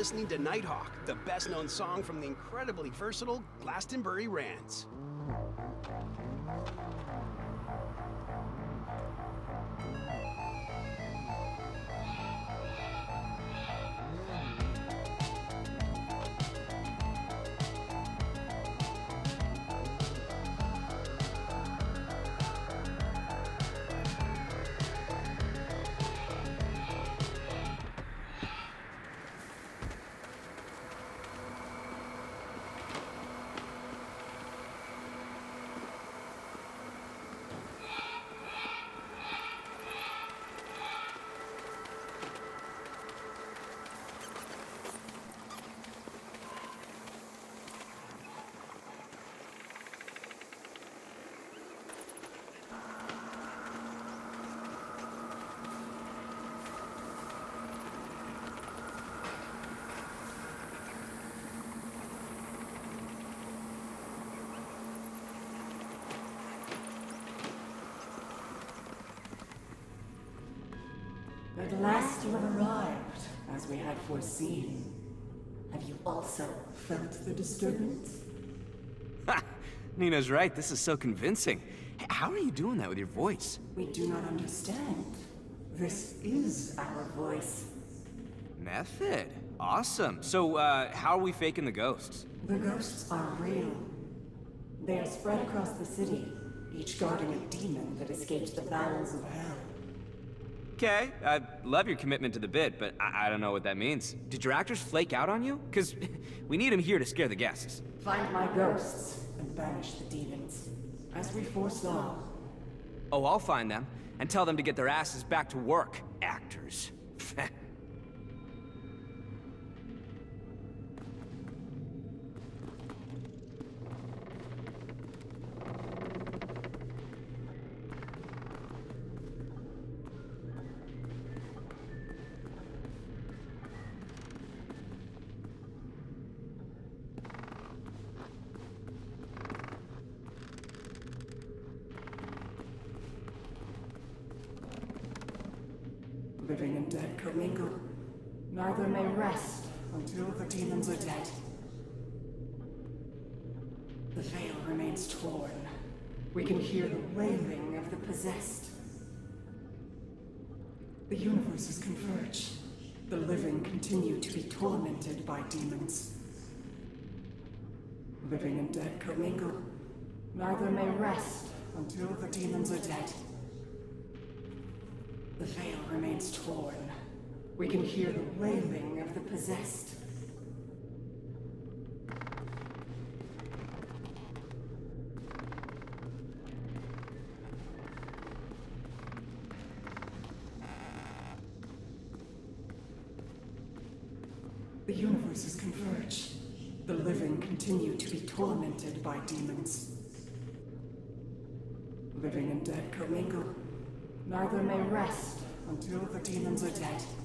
listening to Nighthawk, the best-known song from the incredibly versatile Glastonbury Rants. At last you have arrived, as we had foreseen. Have you also felt the disturbance? Ha! Nina's right, this is so convincing. Hey, how are you doing that with your voice? We do not understand. This is our voice. Method. Awesome. So, how are we faking the ghosts? The ghosts are real. They are spread across the city, each guarding a demon that escaped the bowels of hell. Okay, I love your commitment to the bit, but I don't know what that means. Did your actors flake out on you? Because we need them here to scare the guests. Find my ghosts and banish the demons, as we foresaw. Oh, I'll find them, and tell them to get their asses back to work, actors. Living and dead commingle. Neither may rest until the demons are dead. The veil remains torn. We can hear the wailing of the possessed. The universes converge. The living continue to be tormented by demons. Living and dead commingle. Neither may rest until the demons are dead. The veil remains torn. We can hear the wailing of the possessed. The universes converge. The living continue to be tormented by demons. Living and dead commingle. Neither may rest until the demons are dead.